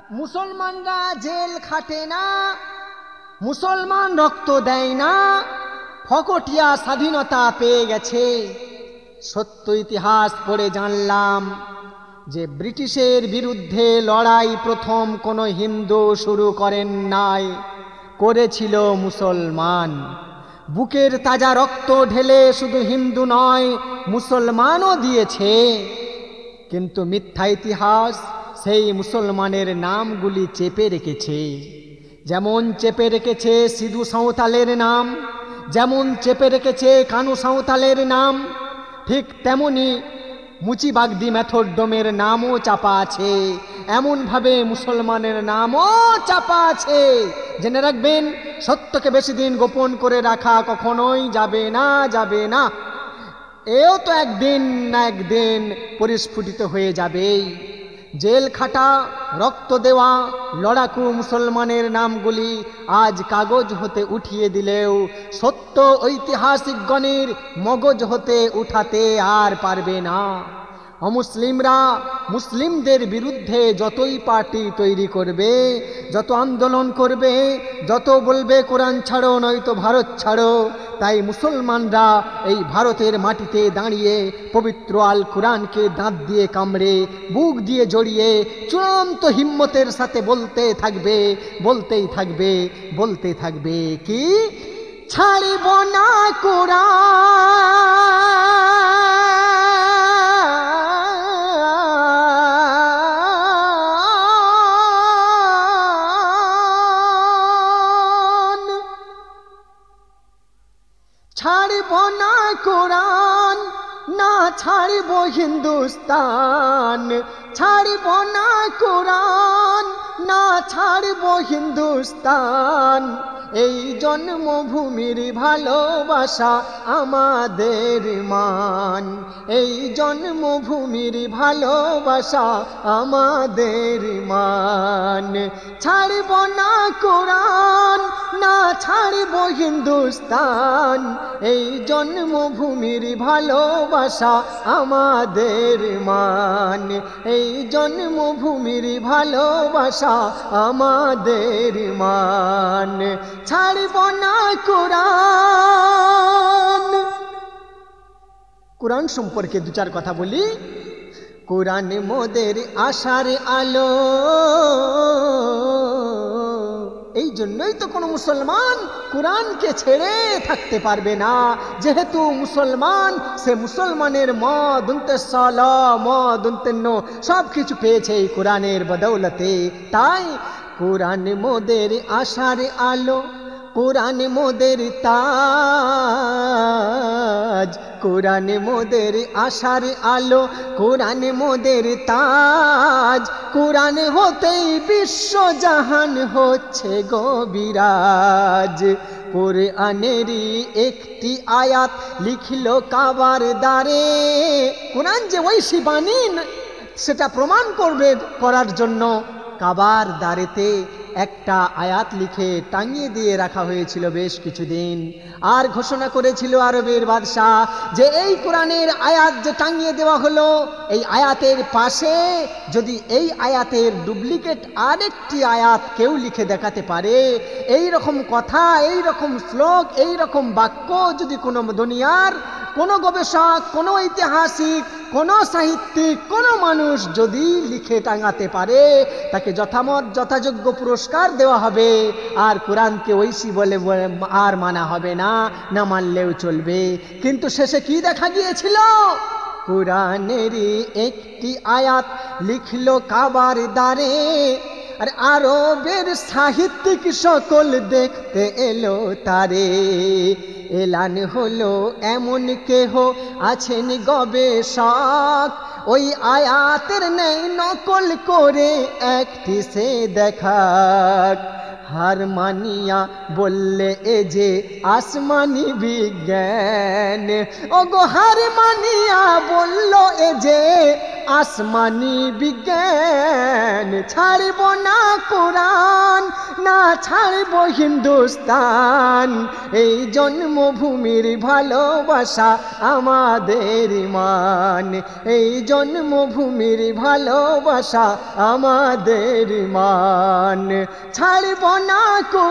মুসলমানরা জেল খাটে না, মুসলমান রক্ত দেয় না, ফকটিয়া স্বাধীনতা পেয়ে গেছে। সত্য ইতিহাস পড়ে জানলাম যে ব্রিটিশের বিরুদ্ধে লড়াই প্রথম কোনো হিন্দু শুরু করেন নাই, করেছিল মুসলমান। বুকের তাজা রক্ত ঢেলে শুধু হিন্দু নয়, মুসলমানও দিয়েছে। কিন্তু মিথ্যা ইতিহাস সেই মুসলমানের নামগুলি চেপে রেখেছে। যেমন চেপে রেখেছে সিধু সাঁওতালের নাম, যেমন চেপে রেখেছে কানু সাঁওতালের নাম, ঠিক তেমনি মুচিবাগদি মেথরডমের নামও চাপা আছে। এমনভাবে মুসলমানের নামও চাপা আছে। জেনে রাখবেন, সত্যকে বেশি দিন গোপন করে রাখা কখনোই যাবে না, যাবে না। এও তো একদিন না একদিন পরিস্ফুটিত হয়ে যাবেই। জেল খাটা, রক্ত দেওয়া লড়াকু মুসলমানের নামগুলি আজ কাগজ হতে উঠিয়ে দিলেও সত্য ঐতিহাসিকগণের মগজ হতে উঠাতে আর পারবে না। অমুসলিমরা মুসলিমদের বিরুদ্ধে যতই পার্টি তৈরি করবে, যত আন্দোলন করবে, যত বলবে কোরআন ছাড়ো নয়তো ভারত ছাড়ো, তাই মুসলমানরা এই ভারতের মাটিতে দাঁড়িয়ে পবিত্র আল কোরআনকে দাঁত দিয়ে কামড়ে, বুক দিয়ে জড়িয়ে চূড়ান্ত হিম্মতের সাথে বলতে থাকবে, বলতেই থাকবে, বলতে থাকবে কি, ছাড়িব না কোরআন, ছাড়িব না কোরআন, না ছাড়িব হিন্দুস্তান, ছাড়িব না কোরআন, না ছাড়ব হিন্দুস্তান। এই জন্মভূমির ভালোবাসা আমাদের মান, এই জন্মভূমির ভালোবাসা আমাদের মান। ছাড়ব না কোরআন, না ছাড়ব হিন্দুস্তান, এই জন্মভূমির ভালোবাসা আমাদের মান, এই জন্মভূমির ভালোবাসা আমাদের মান। ছাড়ব না কোরআন। কোরআন সম্পর্কে দু চার কথা বলি। কোরআন মোদের আশার আলো, এই জন্যই তো কোনো মুসলমান কোরআনকে ছেড়ে থাকতে পারবে না। যেহেতু মুসলমান, সে মুসলমানের সব কিছু পেয়েছে এই কোরআনের বদৌলতে। তাই কোরআন মোদের আশার আলো, কোরআন মোদের তাজ, কোরআন মোদের আশার আলো, কোরআন মোদের তাজ। কোরআন হতেই বিশ্ব জাহান হচ্ছে গবিরাজ। কোরআনেরই একটি আয়াত লিখল কাবার দ্বারে। কোরআন যে ঐশী বাণী সেটা প্রমাণ করার জন্য কাবার দ্বারেতে একটা আয়াত লিখে টাঙিয়ে দিয়ে রাখা হয়েছিল বেশ কিছুদিন। আর ঘোষণা করেছিল আরবের বাদশাহ যে এই কোরআনের আয়াত যে টাঙিয়ে দেওয়া হলো, এই আয়াতের পাশে যদি এই আয়াতের ডুপ্লিকেট আরেকটি আয়াত কেউ লিখে দেখাতে পারে, এই রকম কথা, এই রকম শ্লোক, এই রকম বাক্য যদি কোনো দুনিয়ার কোনো গবেষক, কোনো ঐতিহাসিক, কোনো সাহিত্যিক, কোনো মানুষ যদি লিখে টাঙাতে পারে, তাকে যথাযোগ্য পুরস্কার দেওয়া হবে। আর কোরআনকে ঐশী বলে আর মানা হবে না, না মানলেও চলবে। কিন্তু শেষে কি দেখা গিয়েছিল? কোরআনেরই একটি আয়াত লিখল কাবার দ্বারে। আর আরবের সাহিত্যিক সকল দেখতে এলো তারে। এলান হলো এমন কেহ আছেন গবেষক, ওই আয়াতের নেই নকল করে একটি সে দেখাক। হার মানিয়া বললে এ যে আসমানি বিজ্ঞান, ওগো হার মানিয়া বলল এ যে আসমানি বিজ্ঞান। ছাড়ব না কোরআন, না ছাড়ব হিন্দুস্তান, এই জন্মভূমির ভালোবাসা আমাদের ইমান, এই জন্মভূমির ভালোবাসা আমাদের ইমান। ছাড়ব না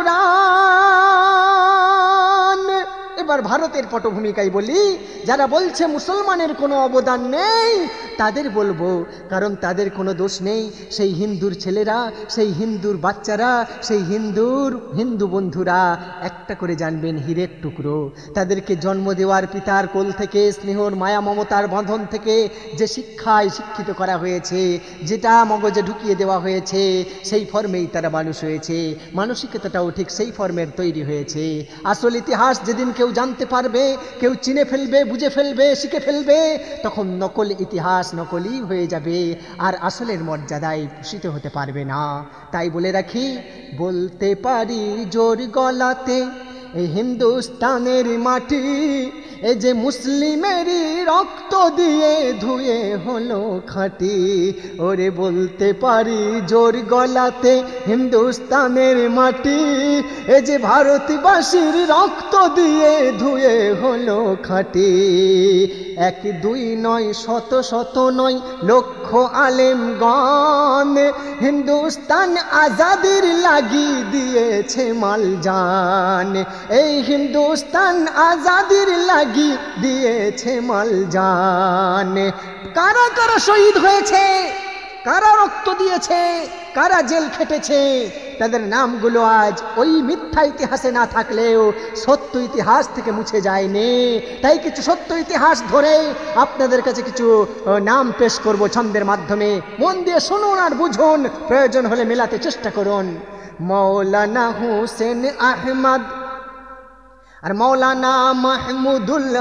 কোরআন। এবার ভারতের পটভূমিকায় বলি, যারা বলছে মুসলমানের কোনো অবদান নেই তাদের বলবো, কারণ তাদের কোনো দোষ নেই। সেই হিন্দুর ছেলেরা, সেই হিন্দুর বাচ্চারা, সেই হিন্দু বন্ধুরা একটা করে জানবেন হীরের টুকরো। তাদেরকে জন্ম দেওয়ার পিতার কোল থেকে, স্নেহর মায়া মমতার বাঁধন থেকে যে শিক্ষায় শিক্ষিত করা হয়েছে, যেটা মগজে ঢুকিয়ে দেওয়া হয়েছে, সেই ফর্মেই তারা মানুষ হয়েছে। মানসিকতাটাও ঠিক সেই ফর্মের তৈরি হয়েছে। আসল ইতিহাস যেদিন কেউ জানতে পারবে, কেউ চিনে ফেলবে, বুঝে ফেলবে, শিখে ফেলবে, তখন নকল ইতিহাস নকলই হয়ে যাবে, আর আসলের মর্যাদায় ভূষিত হতে পারবে না। তাই বলে রাখি, বলতে পারি জোর গলাতে, এই হিন্দুস্তানের মাটি এই যে মুসলিমেরই রক্ত দিয়ে ধুয়ে হলো খাঁটি। ওরে বলতে পারি জোর গলাতে, হিন্দুস্তানের মাটি এই যে ভারতবাসীর রক্ত দিয়ে ধুয়ে হলো খাঁটি। এক দুই নয়, শত শত নয়, লক্ষ আলেমগণ হিন্দুস্তান আজাদির লাগি দিয়েছে মাল জান, এই হিন্দুস্তান আজাদির লাগি দিয়েছে মাল জান। কারা কারা শহীদ হয়েছে, কারা রক্ত দিয়েছে, কারা জেল খেটেছে, তাদের নামগুলো আজ ওই মিথ্যা ইতিহাসে না থাকলেও সত্য ইতিহাস থেকে মুছে যায়নি। তাই কিছু সত্য ইতিহাস ধরে আপনাদের কাছে কিছু নাম পেশ করব ছন্দের মাধ্যমে। মন দিয়ে শুনুন আর বুঝুন, প্রয়োজন হলে মেলাতে চেষ্টা করুন। মৌলানা হুসেন আহমদ আর মৌলানা মাহমুদুল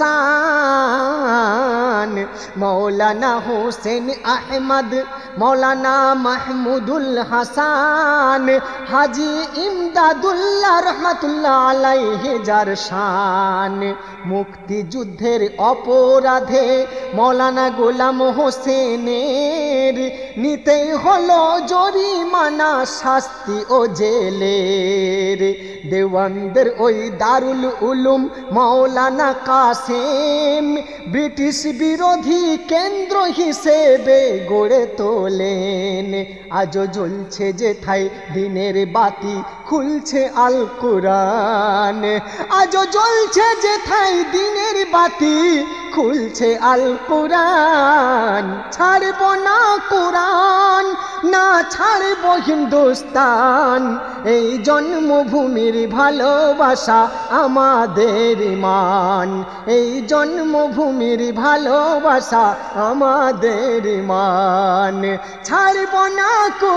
হাসান, মৌলানা হুসেন আহমদ, মৌলানা মাহমুদুল হাসান, হাজি ইমদাদুল্লাহ রহমতুল্লাহ আলাইহি যার শান। মুক্তিযুদ্ধের অপরাধে মৌলানা গোলাম হোসেনের নিতে হলো জরিমানা, শাস্তি ও জেলের। দেওয়ানদের ওই দারুল উলুম মৌলানা কাসেম ব্রিটিশ বিরোধী কেন্দ্র হিসেবে গড়ে তোলেন। আজও জ্বলছে যেথায় দিনের বাতি, খুলছে আল কোরআন, আজও জ্বলছে যেথায় দিনের বাতি, খুলছে আল কোরআন। ছাড়ব না কোরআন, না ছাড়ব হিন্দুস্তান, এই জন্মভূমির ভালোবাসা আমাদের ইমান, এই জন্মভূমির ভালোবাসা আমাদের ইমান। ছাড়ব না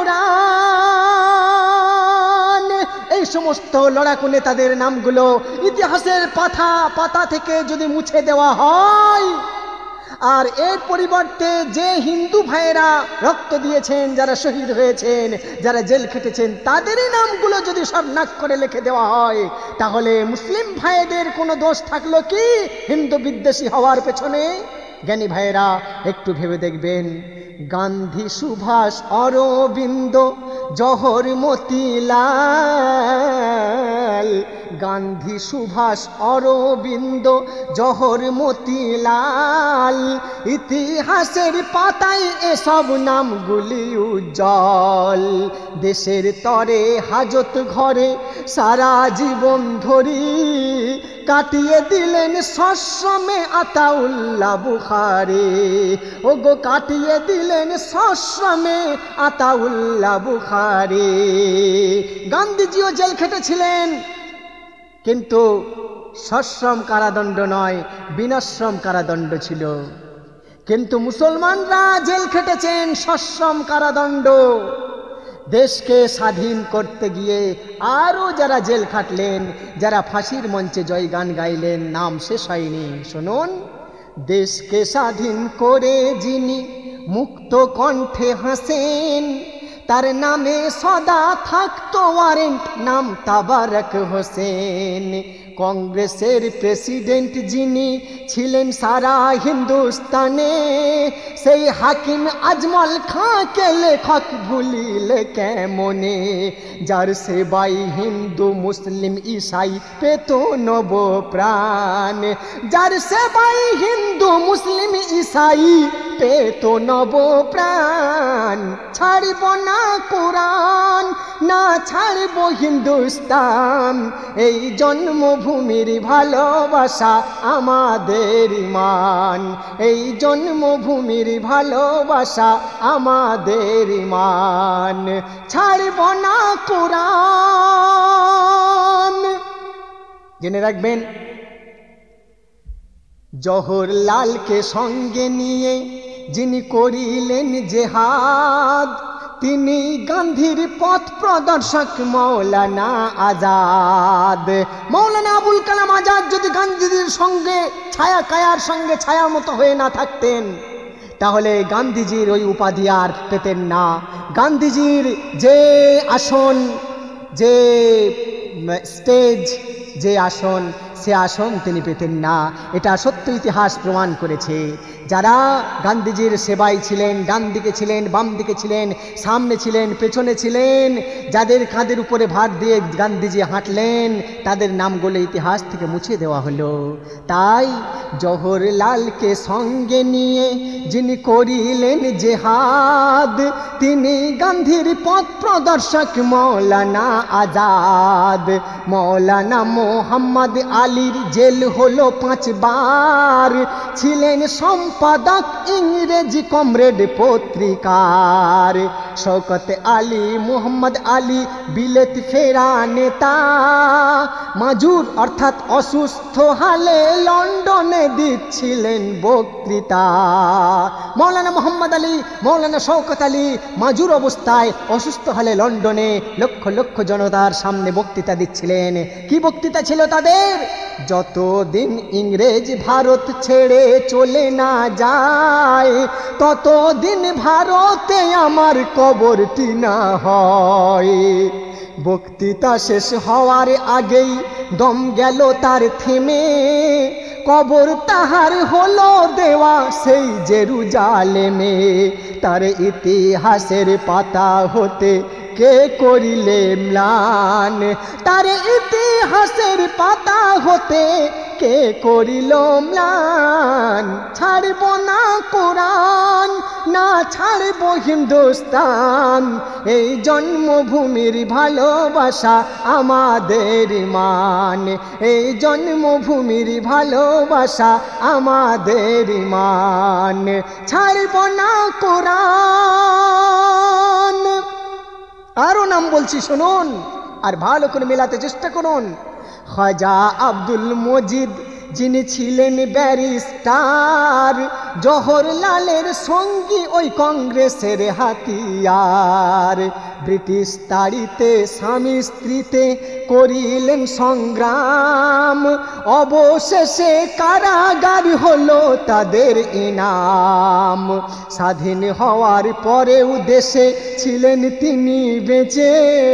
কোরআন। এই সমস্ত লড়াকু নেতাদের নামগুলো ইতিহাসের পাতা থেকে যদি মুছে দেওয়া হয়, আর এর পরিবর্তে যে হিন্দু ভাইয়েরা রক্ত দিয়েছেন, যারা শহীদ হয়েছেন, যারা জেল খেটেছেন, তাদেরই নামগুলো যদি সব নাক করে লিখে দেওয়া হয়, তাহলে মুসলিম ভাইদের কোনো দোষ থাকলো কি হিন্দু বিদ্বেষী হওয়ার পেছনে? জ্ঞানী ভাইয়েরা একটু ভেবে দেখবেন। গান্ধী, সুভাষ, অরবিন্দ, জহর, মতিলাল, গান্ধী, সুভাষ, অরবিন্দ, জহর, মতিলাল, ইতিহাসের পাতায় এসব নামগুলি উজ্জ্বল। দেশের তরে হাজত ঘরে সারা জীবন ধরি কাটিয়ে দিলেন সশ্রমে আতাউল্লাহ বুখারী, ওগো কাটিয়ে দিলেন সশ্রমে আতাউল্লাহ বুখারী। গান্ধীজিও জেল খেটেছিলেন, কিন্তু সশ্রম কারাদণ্ড নয়, বিনাশ্রম কারাদণ্ড ছিল। কিন্তু মুসলমানরা জেল খেটেছেন সশ্রম কারাদণ্ড। দেশকে স্বাধীন করতে গিয়ে আরও যারা জেল খাটলেন, যারা ফাঁসির মঞ্চে জয়গান গাইলেন, নাম শেষ হয়নি। শুনুন, দেশকে স্বাধীন করে যিনি মুক্ত কণ্ঠে হাসেন, তার নামে সদা থাকতো ওয়ারেন্ট, নাম তাবারক হোসেন। কংগ্রেসের প্রেসিডেন্ট যিনি ছিলেন সারা হিন্দুস্তানে, সেই হাকিম আজমল খাঁকে লেখক ভুলিলে কেমনে, যার সেবাই হিন্দু মুসলিম ঈসাই পেত নব প্রাণ, যার সেবাই হিন্দু মুসলিম ঈসাই পেত নব প্রাণ। ছাড়ব না কোরআন, না ছাড়ব হিন্দুস্তান, এই জন্মভূমির ভালোবাসা আমাদের ইমান, এই জন্মভূমির ভালোবাসা আমাদের ইমান। ছাড়ব না কোরআন। জেনে রাখবেন, জওহরলালকে সঙ্গে নিয়ে যিনি করিলেন জেহাদ, তিনি গান্ধীর পথ প্রদর্শক মৌলানা আজাদ। মৌলানা আবুল কালাম আজাদ যদি গান্ধীজির সঙ্গে ছায়া কায়ার সঙ্গে ছায়ার মতো হয়ে না থাকতেন, তাহলে গান্ধীজির ওই উপাধি আর পেতেন না। গান্ধীজির যে আসন, যে স্টেজ, যে আসন, সে আসন তিনি পেতেন না। এটা সত্য ইতিহাস প্রমাণ করেছে। যারা গান্ধীজির সেবায় ছিলেন, ডান দিকে ছিলেন, বাম দিকে ছিলেন, সামনে ছিলেন, পেছনে ছিলেন, যাদের কাঁধের উপরে ভার দিয়ে গান্ধীজি হাঁটলেন, তাদের নামগুলো ইতিহাস থেকে মুছে দেওয়া হলো। তাই জওহরলালকে সঙ্গে নিয়ে যিনি করিলেন জেহাদ, তিনি গান্ধীর পথ প্রদর্শক মৌলানা আজাদ। মৌলানা মোহাম্মদ আলীর জেল হলো 5 বার, ছিলেন সম্পাদক ইংরেজি কমরেড পত্রিকার। শওকত আলী, মোহাম্মদ আলী বিলেত ফেরা নেতা, মাজুর অর্থাৎ অসুস্থ হালে লন্ডনে দিচ্ছিলেন বক্তৃতা। মৌলানা মোহাম্মদ আলী, মৌলানা শওকত আলী মাজুর অবস্থায় অসুস্থ হালে লন্ডনে লক্ষ লক্ষ জনতার সামনে বক্তৃতা দিচ্ছিলেন। কি বক্তৃতা ছিল তাদের? যতদিন ইংরেজ ভারত ছেড়ে চলে না যায়, ততদিন ভারতে আমার কবরটি না হয়। বক্তৃতা শেষ হওয়ার আগেই দম গেল তার থেমে, কবর তাহার হলো দেওয়া সেই জেরুজালেমে। তার ইতিহাসের পাতা হতে কে করিলে ম্লান, তার ইতিহাসের পাতা হতে কে করিল ম্লান। ছাড়ব না কোরআন, না ছাড়ব হিন্দুস্তান, এই জন্মভূমির ভালোবাসা আমাদের ইমান, এই জন্মভূমির ভালোবাসা আমাদের ইমান। ছাড়ব না কোরআন। আরো নাম বলছি শুনুন, আর ভালো করে মেলাতে চেষ্টা করুন। খাজা আব্দুল মজিদ যিনি ছিলেন ব্যারিস্টার, জওহরলালের সঙ্গী ওই কংগ্রেসের হাতিয়ার। ব্রিটিশ তাড়িতে স্বামী স্ত্রীতে করিলেন সংগ্রাম, অবশেষে কারাগার হলো তাদের ইনাম। স্বাধীন হওয়ার পরেও দেশে ছিলেন তিনি বেঁচে।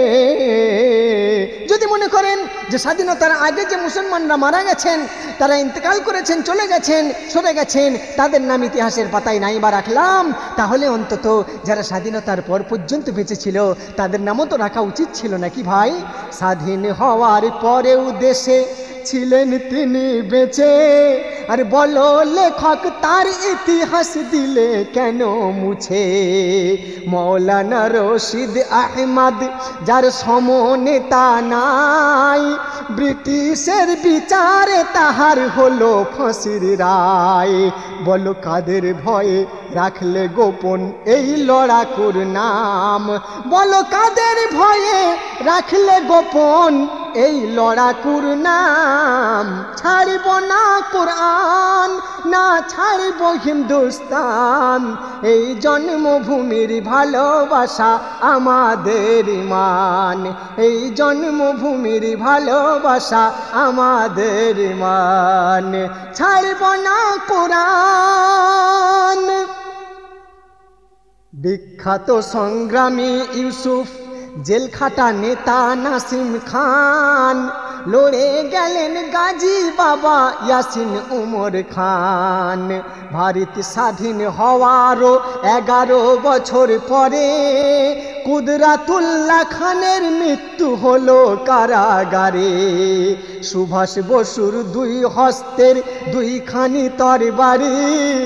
যদি মনে করেন যে স্বাধীনতার আগে যে মুসলমানরা মারা গেছেন, তারা ইন্তেকাল করেছেন, চলে গেছেন, সরে গেছেন, তাদের নাম ইতিহাসের পাতায় নাই বা রাখলাম, তাহলে অন্তত যারা স্বাধীনতার পর পর্যন্ত বেঁচে ছিল তাদের নামও তো রাখা উচিত ছিল নাকি ভাই? স্বাধীন হওয়ার পরেও দেশে ছিলেন তিনি বেঁচে, আর বলো লেখক তার ইতিহাস দিলে কেন মুছে? মৌলানা রশিদ আহমদ যার সমনেতা নাই, ব্রিটিশের বিচারে তাহার হলো ফাঁসির রায়। বলো কাদের ভয়ে রাখলে গোপন এই লড়াকুর নাম? বলো কাদের ভয়ে রাখলে গোপন এই লড়াকুর নাম? ছাড়ব না কোরআন, না ছাড়ব হিন্দুস্তান, এই জন্মভূমির ভালোবাসা আমাদের ইমান, এই জন্মভূমির ভালোবাসা আমাদের ইমান। ছাড়ব না কোরআন। বিখ্যাত সংগ্রামী ইউসুফ, জেলখাটা নেতা নাসিম খান, লড়ে গেলেন গাজী বাবা ইয়াসিন উমর খান। ভারত স্বাধীন হওয়ারও 11 বছর পরে কুদরাতুল্লাহ খানের মৃত্যু হলো কারাগারে। সুভাষ বসুর 2 হস্তের 2খানি তরবারি।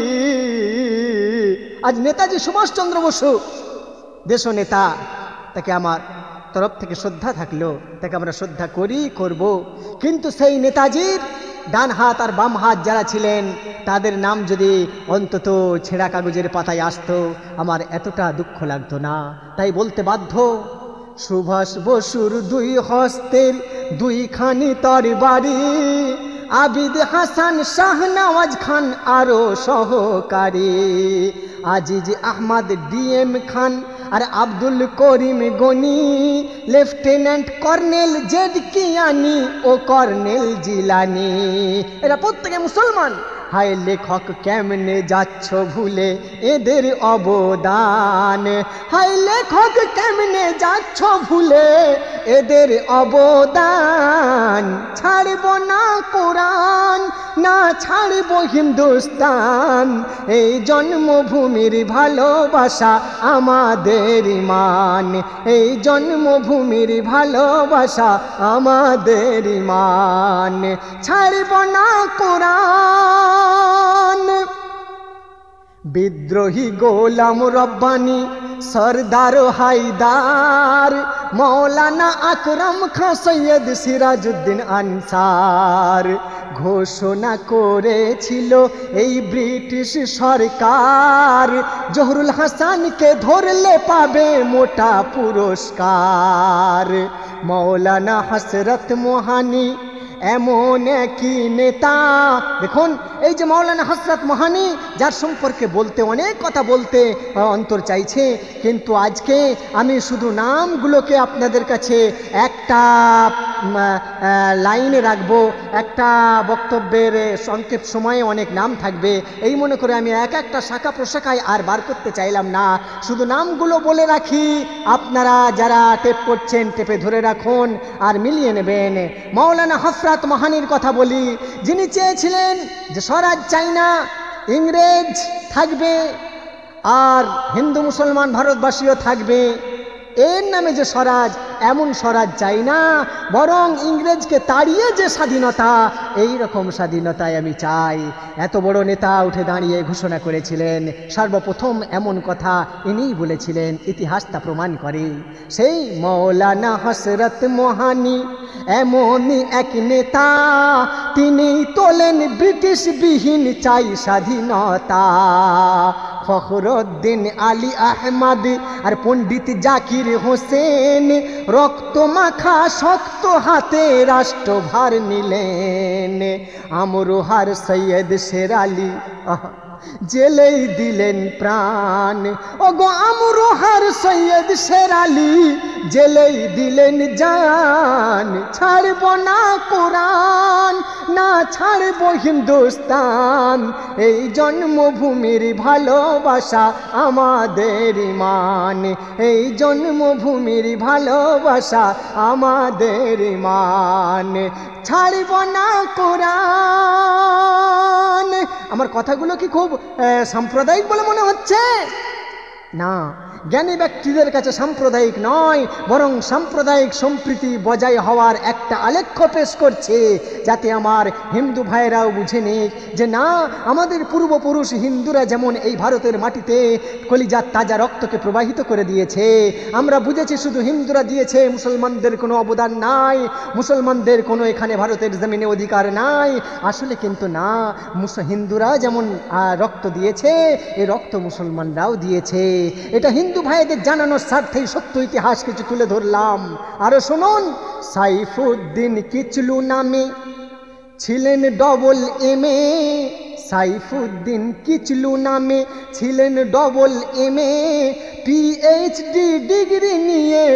আজ নেতাজি সুভাষচন্দ্র বসু দেশনেতা, তাকে আমার তরফ থেকে শ্রদ্ধা থাকলো, তাকে আমরা শ্রদ্ধা করব। কিন্তু সেই নেতাজির ডান হাত আর বাম হাত যারা ছিলেন তাদের নাম যদি অন্তত ছেঁড়া কাগজের পাতায় আসতো, আমার এতটা দুঃখ লাগতো না। তাই বলতে বাধ্য, সুভাষ বসুর 2 হস্তের 2খানি তরবারি, আবিদ হাসান শাহনওয়াজ খান আরো সহকারী, আজিজ আহমদ ডিএম খান আর Abdul Karim Ghani, lieutenant colonel Z Kiani ও কর্নেল জিলানি, এরা প্রত্যেকে মুসলমান। হায় লেখক কেমনে যাচ্ছ ভুলে এদের অবদান, হায় লেখক কেমনে যাচ্ছ ভুলে এদের অবদান। ছাড়ব না কোরআন, না ছাড়ব হিন্দুস্তান, এই জন্মভূমির ভালোবাসা আমাদের ইমান, এই জন্মভূমির ভালোবাসা আমাদের ইমান। ছাড়ব না কোরআন। বিদ্রোহী গোলাম রব্বানি, সরদার হায়দার, মৌলানা আকরাম খান, সৈয়দ সিরাজউদ্দিন আনসার ঘোষণা করেছিল এই ব্রিটিশ সরকার, জহুরুল হাসানকে ধরলে পাবে মোটা পুরস্কার। মৌলানা হযরত মোহানি এমন একই নেতা, দেখুন এই যে মৌলানা হযরত মোহানি, যার সম্পর্কে বলতে অনেক কথা বলতে অন্তর চাইছে, কিন্তু আজকে আমি শুধু নামগুলোকে আপনাদের কাছে একটা লাইনে রাখবো। একটা বক্তব্যের সংক্ষেপ সময়ে অনেক নাম থাকবে, এই মনে করে আমি একটা শাখা প্রশাখায় আর বার করতে চাইলাম না, শুধু নামগুলো বলে রাখি। আপনারা যারা টেপ করছেন টেপে ধরে রাখুন আর মিলিয়ে নেবেন। মৌলানা হযরত মোহানির কথা বলি, যিনি চেয়েছিলেন যে স্বরাজ চাই না, ইংরেজ থাকবে আর হিন্দু মুসলমান ভারতবাসীও থাকবে, এর নামে যে স্বরাজ, এমন স্বরাজ চাই না, বরং ইংরেজকে তাড়িয়ে যে স্বাধীনতা, এই রকম স্বাধীনতাই আমি চাই। এত বড় নেতা উঠে দাঁড়িয়ে ঘোষণা করেছিলেন, সর্বপ্রথম এমন কথা ইনিই বলেছিলেন, ইতিহাস তা প্রমাণ করে। সেই মৌলানা হযরত মোহানি এমনই এক নেতা, তিনি তোলেন ব্রিটিশ বিহীন চাই স্বাধীনতা। ফখরুদ্দিন আলী আহমদ আর পণ্ডিত জাকির হোসেন রক্ত মাখা শক্ত হাতে রাষ্ট্রভার নিলেন। আমরোহার সৈয়দ শের আলী জেলেই দিলেন প্রাণ, ওগো আমরোহার সৈয়দ শের আলী জেলেই দিলেন জান। ছাড়ব না কোরআন, না ছাড়ব হিন্দুস্তান, এই জন্মভূমির ভালোবাসা আমাদের ইমান, এই জন্মভূমির ভালোবাসা আমাদের ইমান। ছাড়ব না কোরআন। আমার কথাগুলো কি খুব সাম্প্রদায়িক বলে মনে হচ্ছে? না, জ্ঞানী ব্যক্তিদের কাছে সাম্প্রদায়িক নয়, বরং সাম্প্রদায়িক সম্প্রীতি বজায় হওয়ার একটা আলেখ্য পেশ করছে, যাতে আমার হিন্দু ভাইয়েরাও বুঝে নিক যে না, আমাদের পূর্বপুরুষ হিন্দুরা যেমন এই ভারতের মাটিতে কলিজার তাজা রক্তকে প্রবাহিত করে দিয়েছে, আমরা বুঝেছি শুধু হিন্দুরা দিয়েছে, মুসলমানদের কোনো অবদান নাই, মুসলমানদের কোনো এখানে ভারতের জমিনে অধিকার নাই। আসলে কিন্তু না, হিন্দুরা যেমন রক্ত দিয়েছে, এই রক্ত মুসলমানরাও দিয়েছে। এটা হিন্দু ভাইদের জানানোর স্বার্থেই সত্য ইতিহাস কিছু তুলে ধরলাম। আরো শুনুন, সাইফুদ্দিন কিচলু নামে ছিলেন ডবল এমএ, সাইফুদ্দিন কিচলু নামে ছিলেন ডবল এমএ, পিএইচডি ডিগ্রি নিয়ে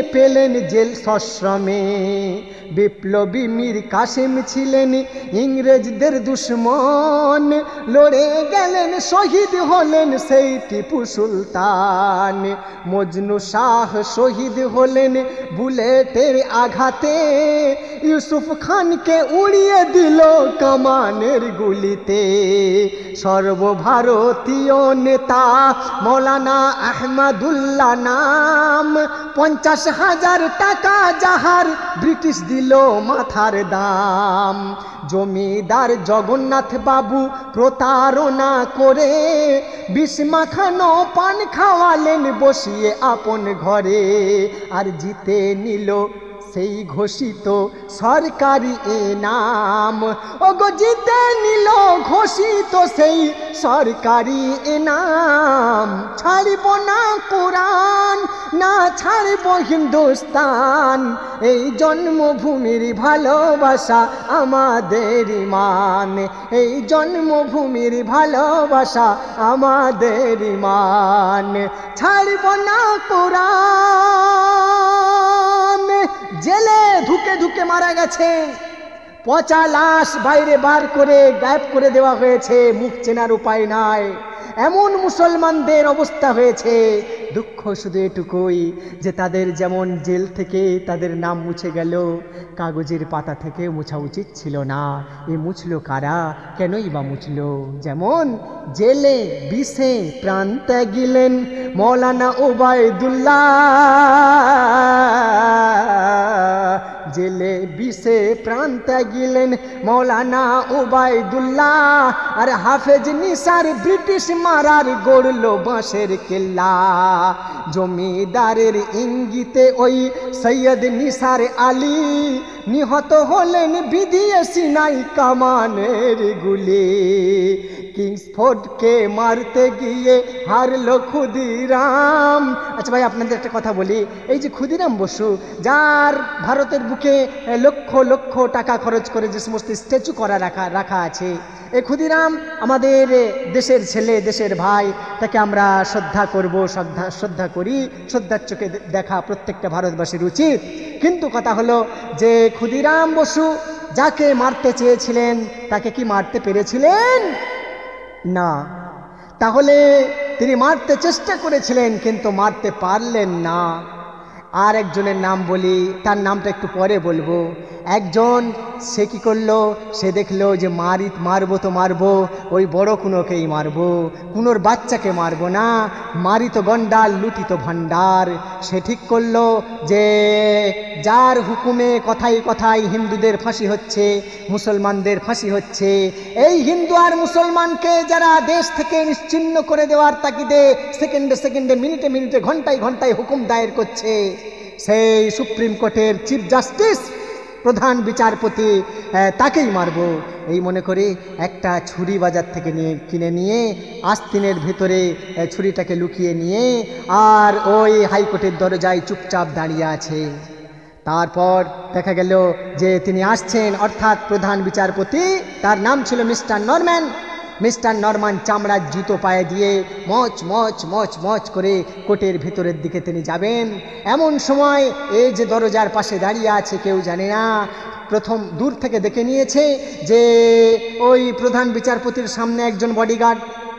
পেলেন জেল সশ্রমে। বিপ্লবী মীর কাসেম ছিলেন ইংরেজদের দুশ্মন, লড়ে গেলেন শহীদ হলেন সেই টিপু সুলতান। মজনু শাহ শহীদ হলেন বুলেটের আঘাতে, ইউসুফ খানকে উড়িয়ে দিল কামানের গুলিতে। সর্বভারতীয় নেতা মৌলানা আহমদুল্লাহ নাম, 50,000 টাকা যাহার ব্রিটিশ দিল মাথার দাম। জমিদার জগন্নাথ বাবু প্রতারণা করে 20 মাখানো পান খাওয়ালেন বসিয়ে আপন ঘরে। আর জিতে নিল সেই ঘোষিত সরকারি এনাম, ওগো জিতে নিল ঘোষিত সেই সরকারি এনাম। ছাড়ব না কোরআন, না ছাড়ব হিন্দুস্তান, এই জন্মভূমির ভালোবাসা আমাদের ইমান। এই জন্মভূমির ভালোবাসা আমাদের ইমান। ছাড়ব না কোরআন। জেলে ধুকে ধুকে মারা গেছে, পচা লাশ বাইরে বার করে গায়েব করে দেওয়া হয়েছে, মুখ চেনার উপায় নাই। এমন মুসলমানদের অবস্থা হয়েছে। দুঃখ শুধু এটুকুই যে তাদের যেমন জেল থেকে তাদের নাম মুছে গেল, কাগজের পাতা থেকে মুছা উচিত ছিল না। এ মুছলো কারা, কেনই বা মুছলো? যেমন জেলে বিষে প্রাণ ত্যাগিলেন মৌলানা ওবায়দুল্লাহ, জেলে বিষে প্রাণ ত্যাগিলেন মৌলানা ওবায়দুল্লাহ। আর হাফেজ নিসার ব্রিটিশ মারার গড়ল বাঁশের কেল্লা। জমিদারের ইঙ্গিতে ওই সৈয়দ নিসার আলী নিহত হলেন বিধিয়ে সিনাই কামানের গুলি। কিংসফোর্ডকে মারতে গিয়ে হারলো ক্ষুদিরাম। আচ্ছা ভাই, আপনাদের একটা কথা বলি, এই যে ক্ষুদিরাম বসু, যার ভারতের বুকে লক্ষ লক্ষ টাকা খরচ করে যে সমস্ত স্ট্যাচু করা রাখা আছে, এই ক্ষুদিরাম আমাদের দেশের ছেলে, দেশের ভাই, তাকে আমরা শ্রদ্ধা করব, শ্রদ্ধা করি, শ্রদ্ধার চোখে দেখা প্রত্যেকটা ভারতবাসীর উচিত। কিন্তু কথা হলো যে ক্ষুদিরাম বসু যাকে মারতে চেয়েছিলেন তাকে কি মারতে পেরেছিলেন? না। তাহলে তিনি মারতে চেষ্টা করেছিলেন কিন্তু মারতে পারলেন না। আর একজনের নাম বলি, তার নামটা একটু পরে বলবো। একজন সে কি করলো, সে দেখলো যে মারবো তো মারবো, ওই বড় কুনোকেই মারবো, কুনোর বাচ্চাকে মারবো না, মারি তো গন্ডার লুটি তো ভান্ডার। সে ঠিক করলো যে যার হুকুমে কথায় কথায় হিন্দুদের ফাঁসি হচ্ছে, মুসলমানদের ফাঁসি হচ্ছে, এই হিন্দু আর মুসলমানকে যারা দেশ থেকে নিশ্চিহ্ন করে দেওয়ার তাগিদে সেকেন্ডে সেকেন্ডে, মিনিটে মিনিটে, ঘন্টায় ঘন্টায় হুকুম দায়ের করছে, সেই সুপ্রিম কোর্টের চিফ জাস্টিস, প্রধান বিচারপতি, তাকেই মারবো এই মনে করে একটা ছুরি বাজার থেকে কিনে নিয়ে আস্তিনের ভেতরে ছুরিটাকে লুকিয়ে নিয়ে আর ওই হাইকোর্টের দরজায় চুপচাপ দাঁড়িয়ে আছে। তারপর দেখা গেল যে তিনি আসছেন, অর্থাৎ প্রধান বিচারপতি, তার নাম ছিল মিস্টার নরম্যান। মিস্টার নরম্যান চামড়ার জুতো পায়ে দিয়ে মচ মচ মচ মচ করে কোর্টের ভিতরের দিকে তিনি যাবেন। এমন সময় এই যে দরজার পাশে দাঁড়িয়ে আছে কেউ জানে না, প্রথম দূর থেকে দেখে নিয়েছে যে ওই প্রধান বিচারপতির সামনে একজন বডিগার্ড,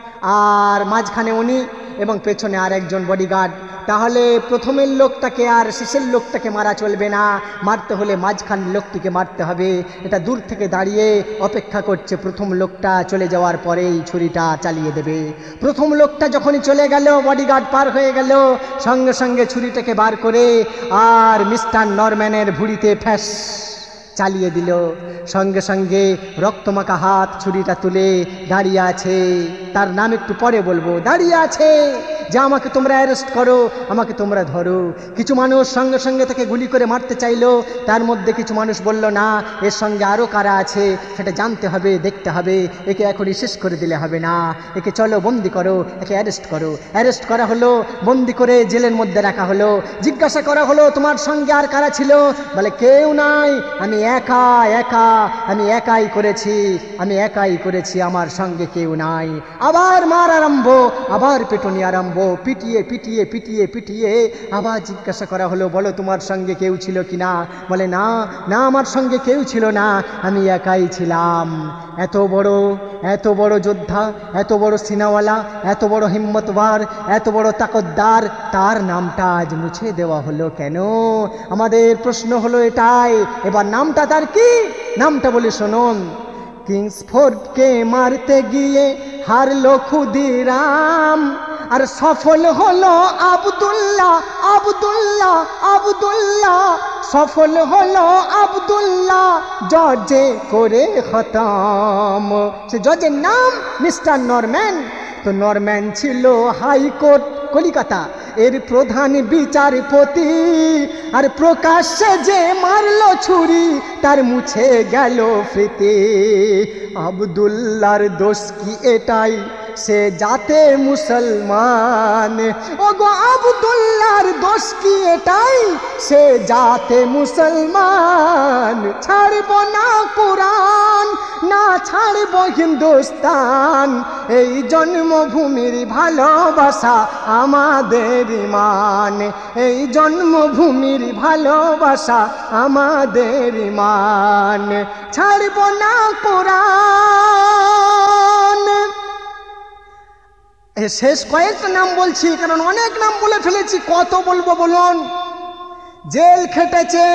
আর মাঝখানে উনি এবং পেছনে আর একজন বডিগার্ড। তাহলে প্রথমের লোকটাকে আর শেষের লোকটাকে মারা চলবে না, মারতে হলে মাঝখান লোকটিকে মারতে হবে। এটা দূর থেকে দাঁড়িয়ে অপেক্ষা করছে, প্রথম লোকটা চলে যাওয়ার পরেই ছুরিটা চালিয়ে দেবে। প্রথম লোকটা যখনই চলে গেল, বডিগার্ড পার হয়ে গেল, সঙ্গে সঙ্গে ছুরিটাকে বার করে আর মিস্টার নরম্যানের ভুঁড়িতে ফ্যাস চালিয়ে দিল। সঙ্গে সঙ্গে রক্তমাখা হাত ছুরিটা তুলে দাঁড়িয়ে আছে, তার নাম একটু পরে বলবো, দাঁড়িয়ে আছে যে আমাকে তোমরা অ্যারেস্ট করো, আমাকে তোমরা ধরো। কিছু মানুষ সঙ্গে সঙ্গে তাকে গুলি করে মারতে চাইলো, তার মধ্যে কিছু মানুষ বলল না, এর সঙ্গে আরও কারা আছে সেটা জানতে হবে, দেখতে হবে, একে এখনই শেষ করে দিলে হবে না, একে চলো বন্দি করো, একে অ্যারেস্ট করো। অ্যারেস্ট করা হলো, বন্দি করে জেলের মধ্যে রাখা হলো। জিজ্ঞাসা করা হলো তোমার সঙ্গে আর কারা ছিল? বলে কেউ নাই, আমি একা একা, আমি একাই করেছি, আমি একাই করেছি, আমার সঙ্গে কেউ নাই। আবার মার আরম্ভ, আবার পেটুনি আরম্ভ। রাখবো। পিটিয়ে পিটিয়ে পিটিয়ে পিটিয়ে আবার জিজ্ঞাসা করা হলো, বলো তোমার সঙ্গে কেউ ছিল কি না? বলে না, না আমার সঙ্গে কেউ ছিল না, আমি একাই ছিলাম। এত বড় যোদ্ধা, এত বড় সিনাওয়ালা, এত বড় হিম্মতবার, এত বড় তাকতদার, তার নামটা আজ মুছে দেওয়া হলো কেন? আমাদের প্রশ্ন হলো এটাই। এবার নামটা তার কি? নামটা বলে শুনুন। কিংসফোর্ডকে মারতে গিয়ে হারলো ক্ষুদিরাম, আর সফল হলো আব্দুল্লাহ, আব্দুল্লাহ, আব্দুল্লাহ, সফল হলো আব্দুল্লাহ জজে করে খতম। সে জজের নাম মিস্টার নরম্যান। তো নরম্যান ছিল হাইকোর্ট কলিকাতা এর প্রধান বিচারপতি, আর প্রকাশ্যে যে মারলো ছুরি তার মুছে গেল ফ্রিতে। আব্দুল্লাহর দোষ কি এটাই? সে জাতে মুসলমান। ওগো আব্দুল্লাহর দোষ কি এটাই? সে জাতে মুসলমান। ছাড়ব না কোরআন, না ছাড়ব হিন্দুস্তান, এই জন্মভূমির ভালোবাসা আমাদের ইমান, এই জন্মভূমির ভালোবাসা আমাদের ইমান। ছাড়ব না কোরআন। শেষ কয়েকটা নাম বলছি, কারণ অনেক নাম বলে ফেলেছি, কত বলবো বলুন। জেল খেটেছে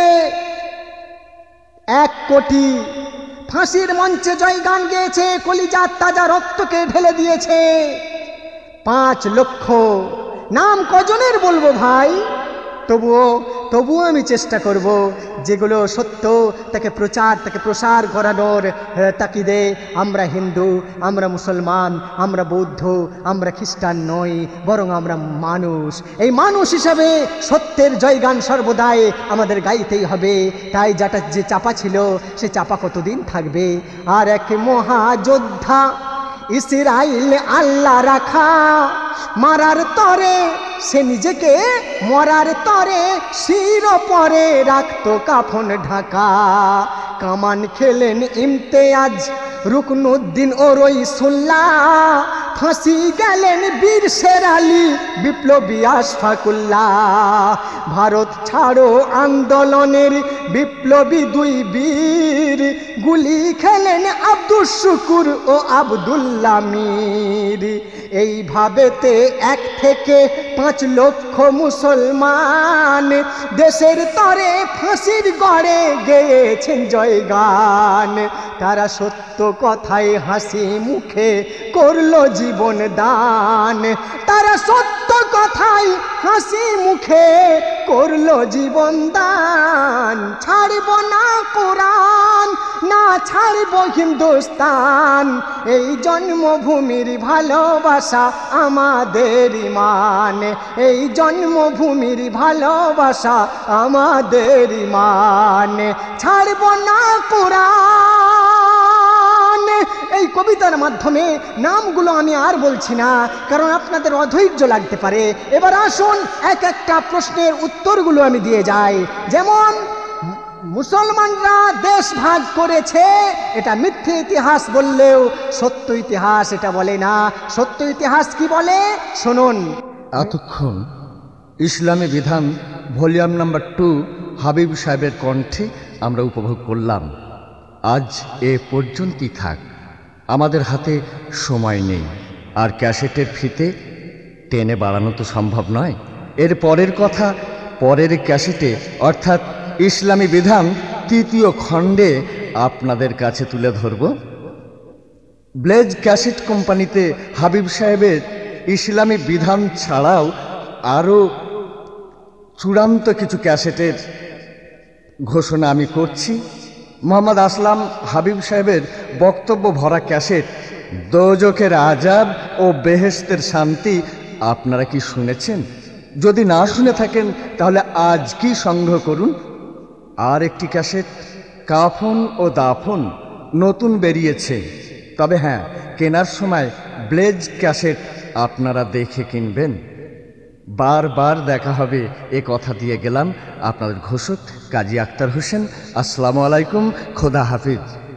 1 কোটি, ফাঁসির মঞ্চে জয়গান গেয়েছে, কলিজার তাজা রক্তকে ঢেলে দিয়েছে 5 লক্ষ। নাম কজনের বলবো ভাই? তবুও আমি চেষ্টা করব যেগুলো সত্য তাকে প্রসার করানোর তাকিদে। আমরা হিন্দু, আমরা মুসলমান, আমরা বৌদ্ধ, আমরা খ্রিস্টান নই, বরং আমরা মানুষ। এই মানুষ হিসাবে সত্যের জয়গান সর্বদাই আমাদের গাইতেই হবে। তাই যে চাপা ছিল সে চাপা কতদিন থাকবে? আর এক মহাযোদ্ধা ইসরাইল আল্লাহ রাখা, মারার তরে সে নিজেকে মরার তরে শির পরে রাখতো কাফন ঢাকা। কামান খেলেন ইমতিয়াজ রুকনুদ্দিন ও রইসুল্লাহ, ফাঁসি গেলেন বীর শের আলী বিপ্লবী আশফাকুল্লাহ। ভারত ছাড়ো আন্দোলনের বিপ্লবী 2 বীর, গুলি খেলেন আব্দুল শুকুর ও আব্দুল্লাহ মীর। এইভাবেতে 1 থেকে 5 লক্ষ মুসলমান দেশের তরে ফাঁসির গড়ে গেয়েছেন জয়গান। তারা সত্য কথায় হাসি মুখে করলো জীবন দান, তারা সত্য কথায় হাসি মুখে করলো জীবন দান। ছাড়ব না কোরআন, না ছাড়ব হিন্দুস্তান, এই জন্মভূমির ভালোবাসা আমাদের ইমান, এই জন্মভূমির ভালোবাসা আমাদের ইমান। ছাড়ব না কোরআন। এই কবিতার মাধ্যমে নামগুলো আমি আর বলছি না, কারণ আপনাদের অধৈর্য লাগতে পারে। এবার আসুন এক একটা প্রশ্নের উত্তরগুলো আমি দিয়ে যাই। যেমন মুসলমানরা দেশ ভাগ করেছে, এটা মিথ্যে ইতিহাস বললেও সত্য ইতিহাস এটা বলে না। সত্য ইতিহাস কি বলে শুনুন। এতক্ষণ ইসলামী বিধান ভলিউম নাম্বার 2 হাবিব সাহেবের কণ্ঠে আমরা উপভোগ করলাম। আজ এ পর্যন্তই থাক, আমাদের হাতে সময় নেই, আর ক্যাসেটের ফিতে টেনে বাড়ানো তো সম্ভব নয়। এর পরের কথা পরের ক্যাসেটে, অর্থাৎ ইসলামী বিধান 3য় খণ্ডে আপনাদের কাছে তুলে ধরব। ব্লেজ ক্যাসেট কোম্পানিতে হাবিব সাহেবের ইসলামী বিধান ছাড়াও আরও চূড়ান্ত কিছু ক্যাসেটের ঘোষণা আমি করছি। মোহাম্মদ আসলাম হাবিব সাহেবের বক্তব্য ভরা ক্যাসেট দোজখের আজাব ও বেহেশতের শান্তি আপনারা কি শুনেছেন? যদি না শুনে থাকেন তাহলে আজ কি সংগ্রহ করুন। আর একটি ক্যাসেট কাফন ও দাফন নতুন বেরিয়েছে, তবে হ্যাঁ, কেনার সময় ব্লেজ ক্যাসেট আপনারা দেখে কিনবেন। বারবার দেখা হবে এ কথা দিয়ে গেলাম। আপনাদের ঘোষক কাজী আক্তার হোসেন। আসসালামু আলাইকুম, খোদা হাফিজ।